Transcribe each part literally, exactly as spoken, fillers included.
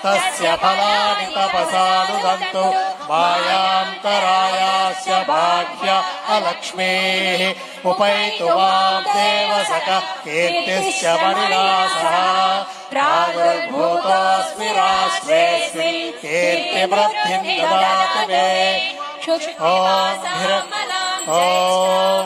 तस्य फलानि तपसानुदन्तु मायान्तरायास्य भाग्य अलक्ष्मीः उपैतु मां देवसख कीर्तिश्च मणिनासः प्रादुर्भूतोऽस्मि राष्ट्रेऽस्मिन् कीर्तिवृद्धिं ददातु मे ॐ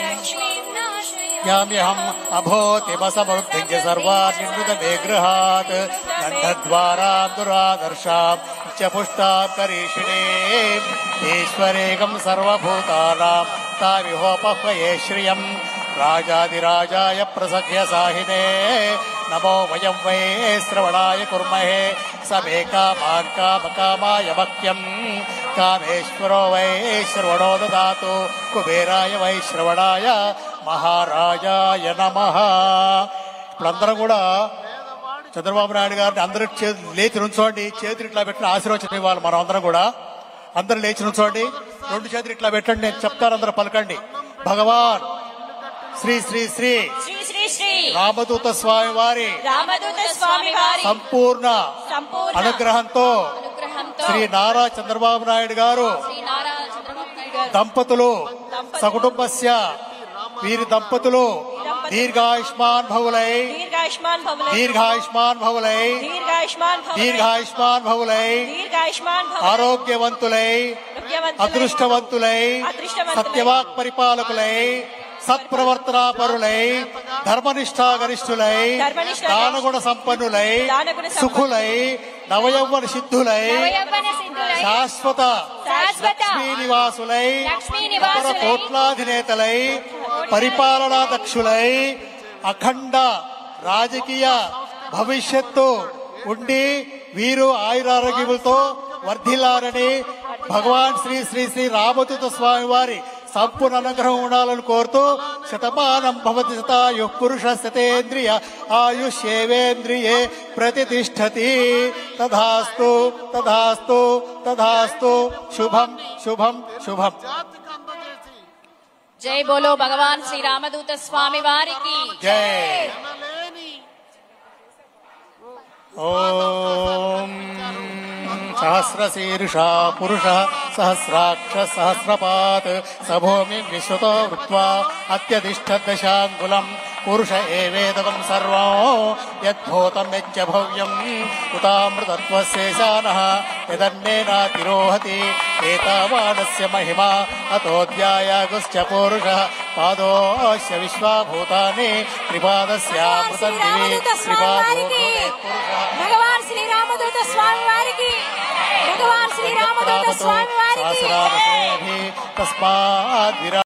याम्यहम् अभूतिमसमृद्धिञ्च सर्वान्निर्मितमे गृहात् गन्धद्वाराम् दुरादर्शाम् च पुष्टाम् करीषिणीम् ईश्वरेकम् सर्वभूतानाम् तामिहोपह्वये श्रियम् राजाधिराजाय प्रसख्य साहिने नमो वयं वै श्रवणाय कुर्महे समे कामान् कामकामाय मह्यम् कामेश्वरो वै श्रवणो ददातु कुबेराय वै श्रवणाय మహారాజాయ నమః. ఇప్పుడందరం కూడా చంద్రబాబు నాయుడు గారిని అందరూ లేచి నుంచోండి, చేతులు ఇట్లా పెట్టిన ఆశీర్వచనం ఇవ్వాలి. మనం అందరం కూడా అందరూ లేచి నుంచోండి, రెండు చేతులు ఇట్లా పెట్టండి, నేను చెప్తాను, అందరూ పలకండి. భగవాన్ శ్రీ శ్రీ శ్రీ రామదూత స్వామి వారి సంపూర్ణ అనుగ్రహంతో శ్రీ నారా చంద్రబాబు నాయుడు గారు దంపతులు సకుటుంబస్య వీరి దంపతులు దీర్ఘాయుష్మాన్ భవులై దీర్ఘాయుష్మాన్ భవులై దీర్ఘాయుష్మాన్ భవులై ఆరోగ్యవంతులై అదృష్టవంతులై సత్యవాక్ పరిపాలకులై సత్ప్రవర్తనాపరులై ధర్మనిష్టా గరిష్ఠులై దానగుణ సంపన్నులై సుఖులై నవయౌవన సిద్ధులై శాశ్వత లక్ష్మీ నివాసులై కోట్లాధినేతలై పరిపాలనా దక్షులై అఖండ రాజకీయ భవిష్యత్తు ఉండి వీరు ఆయురారోగ్యములతో వర్ధిల్లారని భగవాన్ శ్రీ శ్రీ శ్రీ రామదూత స్వామి వారి సంపూర్ణ అనుగ్రహం ఉండాలని కోరుతూ శతమానం భవతి శతాయు పురుష శతేంద్రియ ఆయుష్యేవేంద్రియే ప్రతిష్టతి. తథాస్తు తథాస్తు తథాస్తు. శుభం శుభం శుభం. జై బోలో భగవాన్ శ్రీ రామదూత స్వామి వారికి జై. ఓం సహస్రశీర్షా పురుష సహస్రాక్ష సహస్రపాత్ సభూమి విశ్వతో వృత్వా అత్యధిష్ఠదశాంగులం పురుష ఏవేదకం సర్వం యద్భూతం యచ్చ భవ్యం ఉతామృతత్వశేషానః యదన్నేనాతిరోహతి ఏతావానస్య మహిమా అతోధ్యాయాగుశ్చ పురుషః పాదోస్య విశ్వాభూతాని త్రిపాదస్యామృతం దివి త్రిపాదో భగవాన్ శ్రీ రామదూత స్వామి వారికి భగవాన్ శ్రీ రామదూత స్వామి వారికి తస్మాత్